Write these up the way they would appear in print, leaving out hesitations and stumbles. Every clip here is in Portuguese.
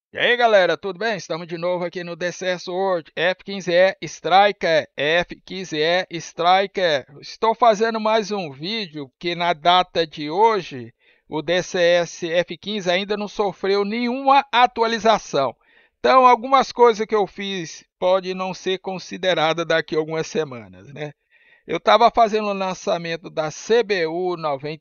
E aí galera, tudo bem? Estamos de novo aqui no DCS World F15E Striker, F15E Striker. Estou fazendo mais um vídeo que na data de hoje o DCS F15 ainda não sofreu nenhuma atualização. Então algumas coisas que eu fiz podem não ser consideradas daqui a algumas semanas, né? Eu estava fazendo o lançamento da CBU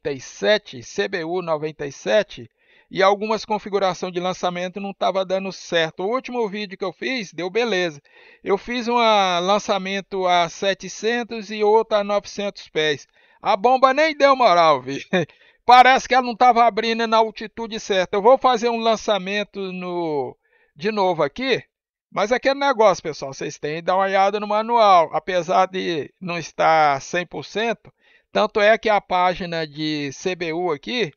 97, e algumas configurações de lançamento não estava dando certo. O último vídeo que eu fiz deu beleza. Eu fiz um lançamento a 700 e outro a 900 pés. A bomba nem deu moral, vi. Parece que ela não estava abrindo na altitude certa. Eu vou fazer um lançamento de novo aqui. Mas aquele negócio, pessoal, vocês têm que dar uma olhada no manual. Apesar de não estar 100%, tanto é que a página de CBU aqui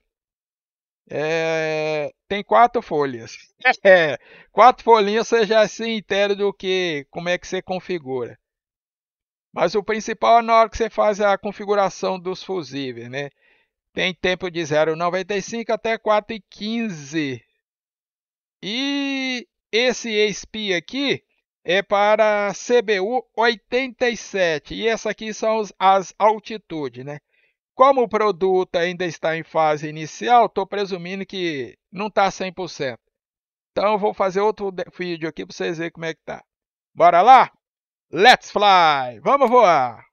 tem 4 folhas. É, 4 folhinhas você já se inteira do que, como é que você configura. Mas o principal é na hora que você faz a configuração dos fusíveis, né? Tem tempo de 0,95 até 4,15. E esse ESP aqui é para CBU 87. E essa aqui são as altitudes, né? Como o produto ainda está em fase inicial, estou presumindo que não está 100%. Então eu vou fazer outro vídeo aqui para vocês verem como é que tá. Bora lá? Let's fly! Vamos voar!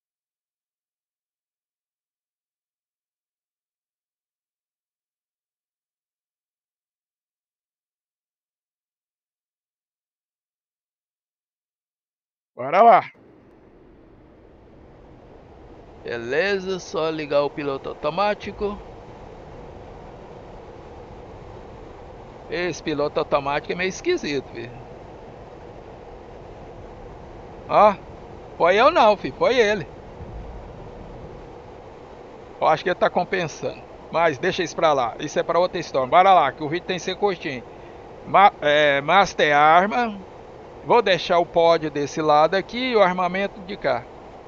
Bora lá! Beleza, só ligar o piloto automático. Esse piloto automático é meio esquisito, filho. Ó, foi eu não, filho, foi ele. Eu acho que ele tá compensando. Mas deixa isso pra lá. Isso é pra outra história. Bora lá, que o vídeo tem que ser curtinho. Master Arma. Vou deixar o pódio desse lado aqui e o armamento de cá.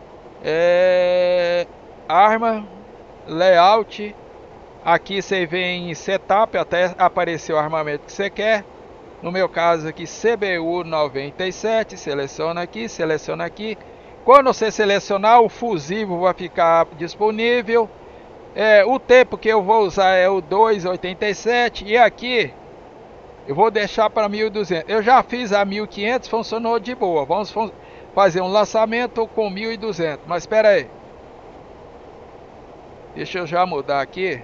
Arma, layout. Aqui você vem em setup até aparecer o armamento que você quer. No meu caso aqui, CBU 97. Seleciona aqui, seleciona aqui. Quando você selecionar, o fusível vai ficar disponível. O tempo que eu vou usar é o 2,87 e aqui eu vou deixar para 1.200. Eu já fiz a 1.500, funcionou de boa. Vamos fazer um lançamento com 1.200. Mas espera aí. Deixa eu já mudar aqui.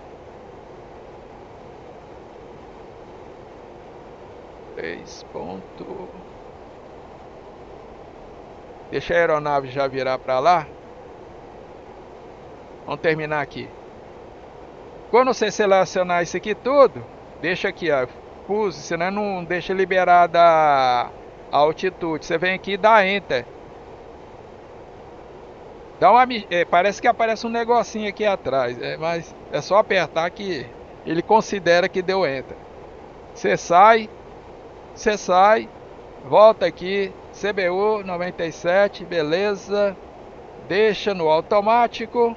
Ponto. Deixa a aeronave já virar para lá. Vamos terminar aqui. Quando você selecionar isso aqui tudo, deixa aqui, ó, puse, senão não deixa liberada a altitude. Você vem aqui e dá Enter. Parece que aparece um negocinho aqui atrás, mas é só apertar que ele considera que deu Enter. Você sai, volta aqui, CBU 97, beleza. Deixa no automático.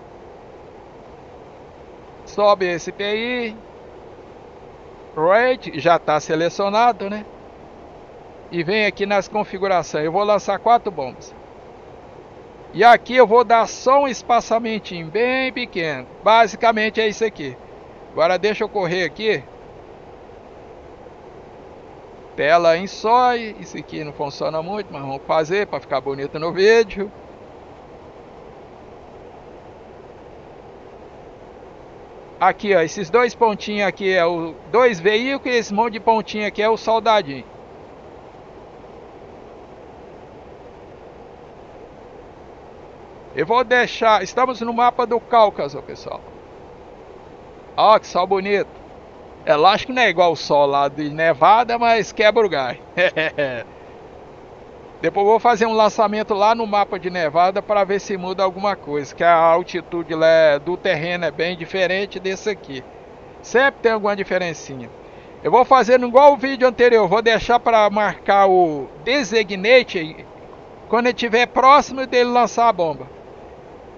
Sobe esse PI. Rate, já está selecionado, né? E vem aqui nas configurações. Eu vou lançar 4 bombas. E aqui eu vou dar só um espaçamentinho bem pequeno. Basicamente é isso aqui. Agora deixa eu correr aqui. Tela em SOI. Isso aqui não funciona muito, mas vamos fazer para ficar bonito no vídeo. Aqui, ó, esses 2 pontinhos aqui é o 2 veículos e esse monte de pontinho aqui é o soldadinho. Eu vou deixar... Estamos no mapa do Cáucaso, pessoal. Ó, que sol bonito. Lógico que não é igual o sol lá de Nevada, mas quebra o gás. Depois eu vou fazer um lançamento lá no mapa de Nevada para ver se muda alguma coisa. Que a altitude lá do terreno é bem diferente desse aqui. Sempre tem alguma diferencinha. Eu vou fazer igual o vídeo anterior. Vou deixar para marcar o designate quando ele estiver próximo dele lançar a bomba.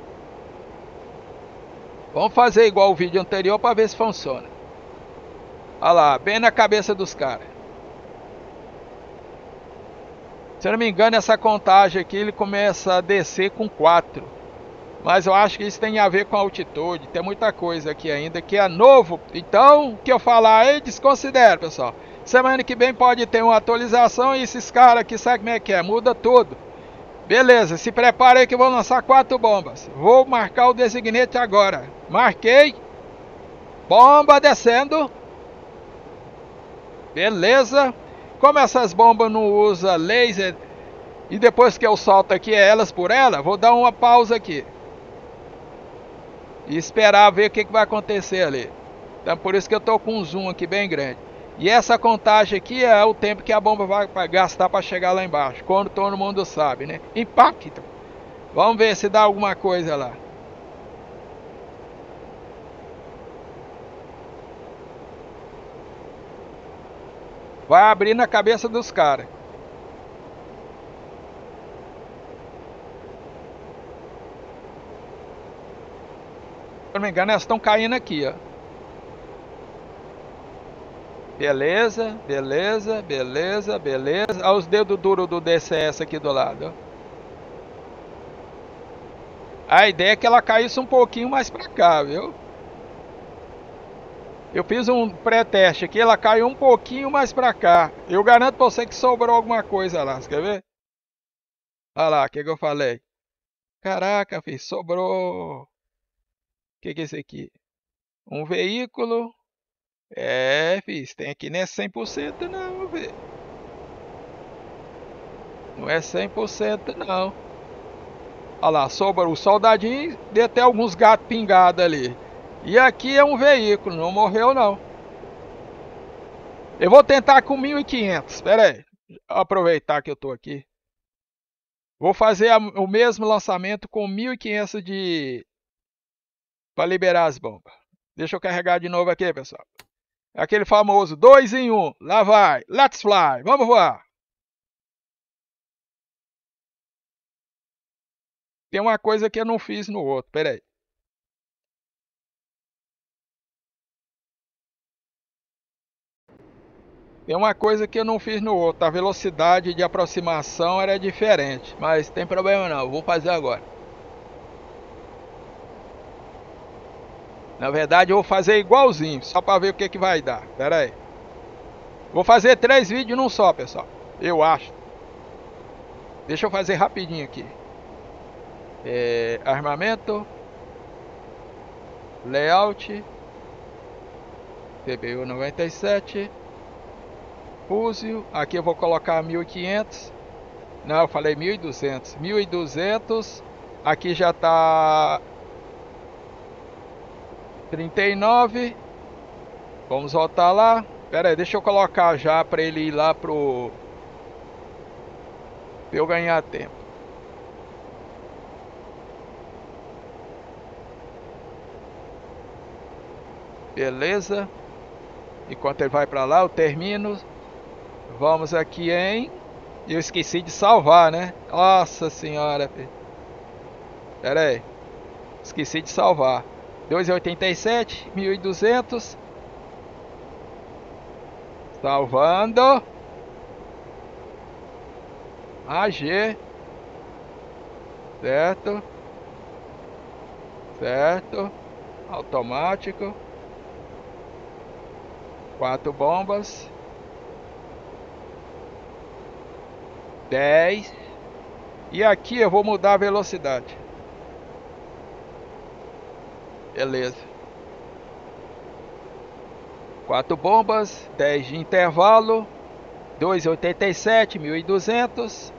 Vamos fazer igual o vídeo anterior para ver se funciona. Olha lá, bem na cabeça dos caras. Se eu não me engano, essa contagem aqui ele começa a descer com 4. Mas eu acho que isso tem a ver com a altitude. Tem muita coisa aqui ainda que é novo. Então, o que eu falar aí, desconsidere, pessoal. Semana que vem pode ter uma atualização e esses caras aqui, sabe como é que é? Muda tudo. Beleza, se prepare aí que eu vou lançar 4 bombas. Vou marcar o designate agora. Marquei. Bomba descendo. Beleza. Como essas bombas não usam laser e depois que eu solto aqui é elas por ela, vou dar uma pausa aqui. E esperar ver o que vai acontecer ali. Então por isso que eu tô com um zoom aqui bem grande. E essa contagem aqui é o tempo que a bomba vai gastar para chegar lá embaixo. Quando todo mundo sabe, né? Impacto. Vamos ver se dá alguma coisa lá. Vai abrir na cabeça dos caras. Se não me engano, elas estão caindo aqui, ó. Beleza, beleza, beleza, beleza. Olha os dedos duros do DCS aqui do lado. A ideia é que ela caísse um pouquinho mais pra cá, viu? Eu fiz um pré-teste aqui, ela caiu um pouquinho mais pra cá. Eu garanto pra você que sobrou alguma coisa lá, você quer ver? Olha lá, o que eu falei? Caraca, filho, sobrou... O que é esse aqui? Um veículo. É, filho, tem aqui não é 100% não, velho. Não é 100% não. Olha lá, sobrou o soldadinho, deu até alguns gatos pingados ali. E aqui é um veículo, não morreu não. Eu vou tentar com 1.500, espera aí. Aproveitar que eu tô aqui. Vou fazer o mesmo lançamento com 1.500 de... para liberar as bombas. Deixa eu carregar de novo aqui, pessoal. É aquele famoso 2 em 1. Lá vai. Let's fly. Vamos voar. Tem uma coisa que eu não fiz no outro. Pera aí. Tem uma coisa que eu não fiz no outro. A velocidade de aproximação era diferente. Mas tem problema não. Eu vou fazer agora. Na verdade, eu vou fazer igualzinho. Só para ver o que vai dar. Pera aí. Vou fazer 3 vídeos num só, pessoal. Eu acho. Deixa eu fazer rapidinho aqui. Armamento. Layout. TBU 97. Fuzil. Aqui eu vou colocar 1.500. Não, eu falei 1.200. 1.200. Aqui já tá 39. Vamos voltar lá. Pera aí, deixa eu colocar já para ele ir lá pro... pra eu ganhar tempo. Beleza. Enquanto ele vai para lá, eu termino. Vamos aqui em... Eu esqueci de salvar, né? Nossa senhora. Pera aí. Esqueci de salvar. 2,87, 1.200. Salvando. AG. Certo. Certo. Automático. 4 bombas. 10. E aqui eu vou mudar a velocidade. Beleza. 4 bombas, 10 de intervalo. 2,87, 1.200.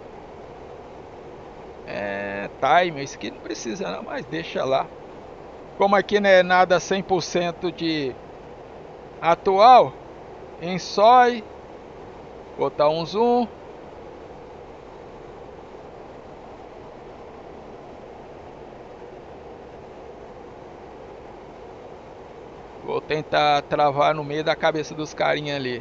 Time, isso aqui não precisa não, mas deixa lá. Como aqui não é nada 100% de atual, em SOI, botar um zoom. Vou tentar travar no meio da cabeça dos carinha ali.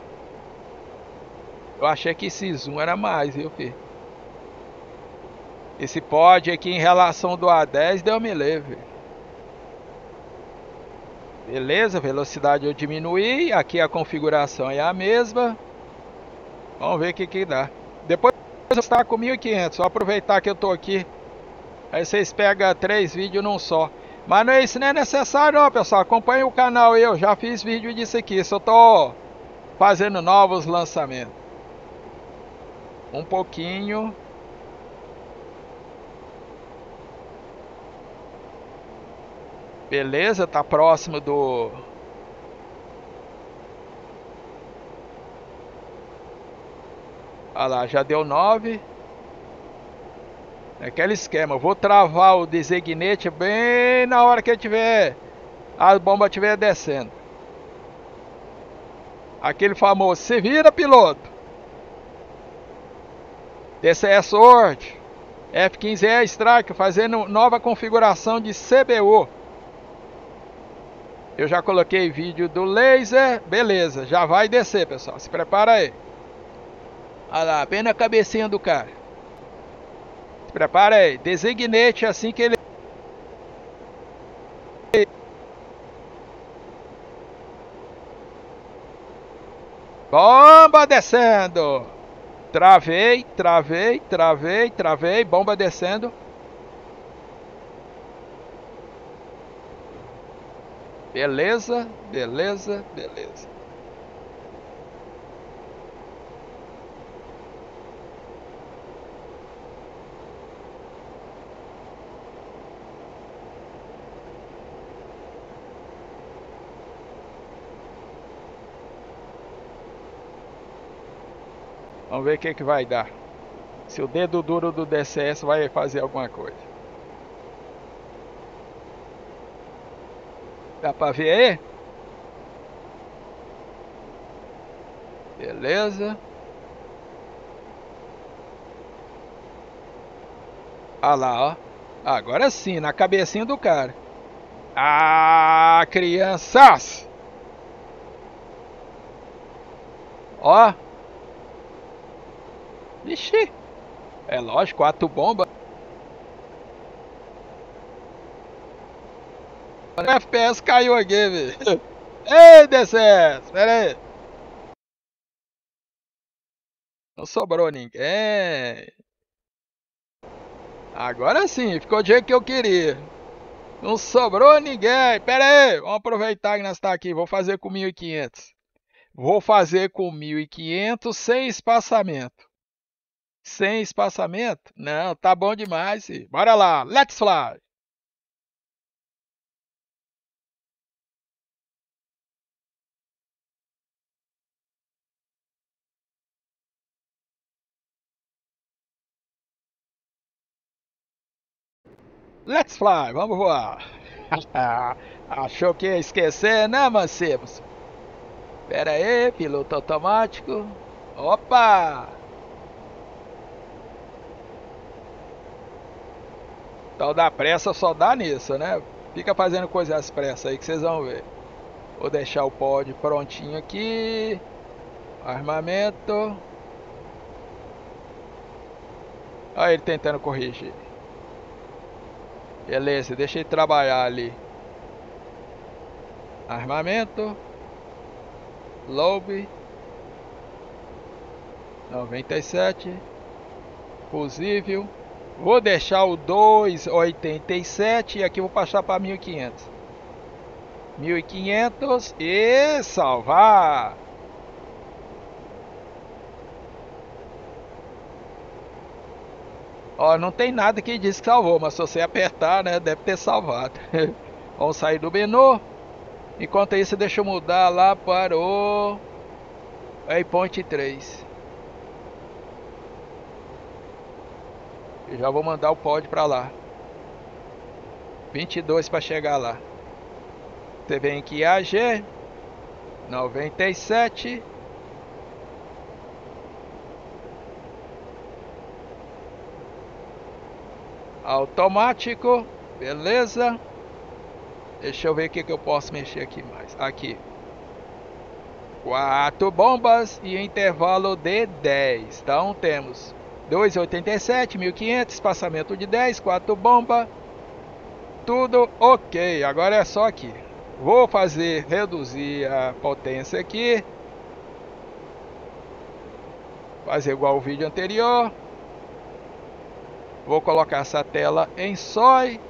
Eu achei que esse zoom era mais, viu, filho? Esse pod aqui em relação do A10, Deus me livre. Beleza, velocidade eu diminuí. Aqui a configuração é a mesma. Vamos ver o que dá. Depois eu estar com 1500. Só aproveitar que eu tô aqui. Aí vocês pegam 3 vídeos num só. Mas não é isso, não é necessário não, pessoal. Acompanhe o canal, eu já fiz vídeo disso aqui. Só tô fazendo novos lançamentos. Um pouquinho. Beleza, tá próximo do... Olha lá, já deu 9. É aquele esquema, eu vou travar o designate bem na hora que a bomba estiver descendo. Aquele famoso, se vira piloto. DCS Word, F15E Strike, fazendo nova configuração de CBU. Eu já coloquei vídeo do laser, beleza, já vai descer, pessoal, se prepara aí. Olha lá, bem na cabecinha do cara. Se prepara aí, designate assim que ele... Bomba descendo! Travei, bomba descendo. Beleza. Vamos ver o que vai dar. Se o dedo duro do DCS vai fazer alguma coisa. Dá pra ver aí? Beleza. Olha lá, ó. Agora sim, na cabecinha do cara. Ah, crianças! Ó. Ixi. É lógico, 4 bombas. O FPS caiu aqui, velho. Ei, DCS, pera aí. Não sobrou ninguém. Agora sim, ficou do jeito que eu queria. Não sobrou ninguém. Pera aí, vamos aproveitar que nós estamos aqui. Vou fazer com 1500. Vou fazer com 1500 sem espaçamento. Sem espaçamento? Não, tá bom demais. Filho. Bora lá, let's fly. Let's fly, vamos voar. Achou que ia esquecer, né, mancebos? Pera aí, piloto automático. Opa! Tal da pressa só dá nisso, né? Fica fazendo coisas às pressas aí que vocês vão ver. Vou deixar o pod prontinho aqui. Armamento. Olha ele tentando corrigir. Beleza, deixa ele trabalhar ali. Armamento. Lobe. 97. Fusível. Vou deixar o 287 e aqui vou passar para 1500. 1500 e salvar. Ó, não tem nada que diz que salvou, mas se você apertar, né, deve ter salvado. Vamos sair do menu. Enquanto isso, deixa eu mudar lá para o Waypoint 3. Eu já vou mandar o pod para lá. 22 para chegar lá. Você vem aqui AG 97. Automático, beleza. Deixa eu ver o que eu posso mexer aqui mais. Aqui 4 bombas e intervalo de 10. Então temos 2,87, 1500, espaçamento de 10, 4 bombas. Tudo ok, agora é só aqui. Vou reduzir a potência aqui. Fazer igual o vídeo anterior. Vou colocar essa tela em SOI.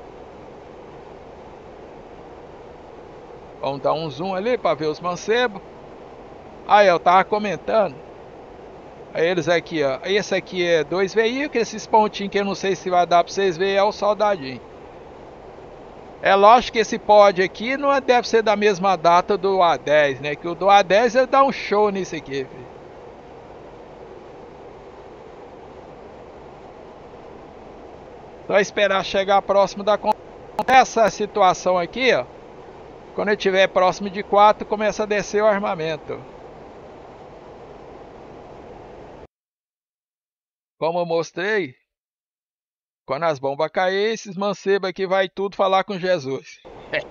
Vamos dar um zoom ali para ver os mancebos. Aí eu tava comentando. Aí eles aqui, ó. Esse aqui é 2 veículos. Esses pontinhos que eu não sei se vai dar para vocês verem é o soldadinho. É lógico que esse pod aqui não deve ser da mesma data do A10, né? Que o do A10 ele dá um show nisso aqui, filho. Só esperar chegar próximo da... Essa situação aqui, ó. Quando ele estiver próximo de 4, começa a descer o armamento. Como eu mostrei, quando as bombas caírem, esses mancebos aqui vai tudo falar com Jesus.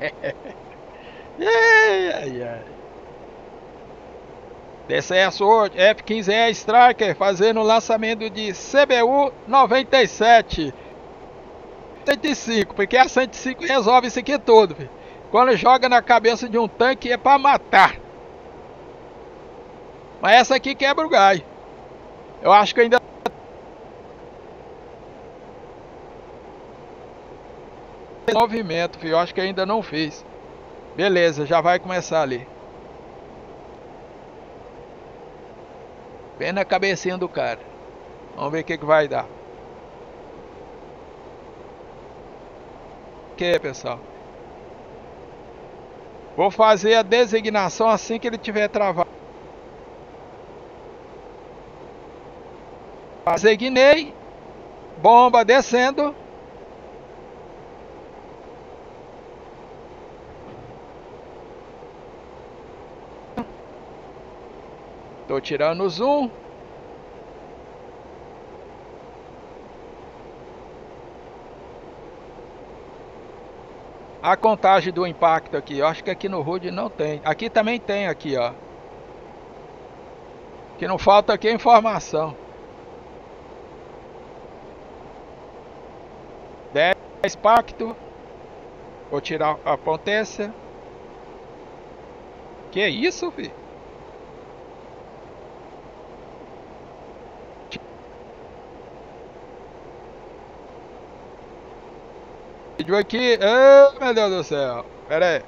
DCS World F-15E Striker fazendo o lançamento de CBU 97. 105, porque a 105 resolve isso aqui tudo, filho. Quando joga na cabeça de um tanque é pra matar. Mas essa aqui quebra o galho. Eu acho que ainda... movimento, filho. Eu acho que ainda não fez. Beleza, já vai começar ali. Bem na cabecinha do cara. Vamos ver o que vai dar. Ok, pessoal. Vou fazer a designação assim que ele tiver travado. Designei. Bomba descendo. Tô tirando o zoom. A contagem do impacto aqui, eu acho que aqui no HUD não tem. Aqui também tem, aqui, ó. O que não falta aqui é informação. 10 impacto. Vou tirar a potência. Que isso, filho? Vídeo aqui. Oh, meu Deus do céu. Pera aí.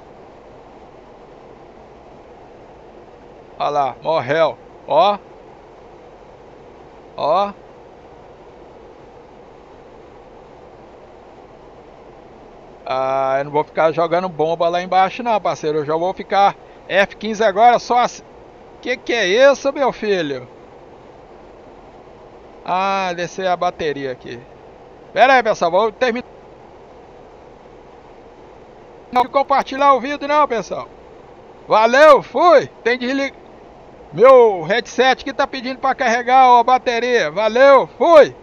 Olha lá, morreu. Ó. Ó. Ah, eu não vou ficar jogando bomba lá embaixo não, parceiro. Eu já vou ficar F-15 agora só assim. Que é isso, meu filho? Ah, descer a bateria aqui. Pera aí, pessoal. Vou terminar. Não compartilhar o vídeo não, pessoal. Valeu, fui. Tem de desligar. Meu headset que tá pedindo para carregar a bateria. Valeu, fui.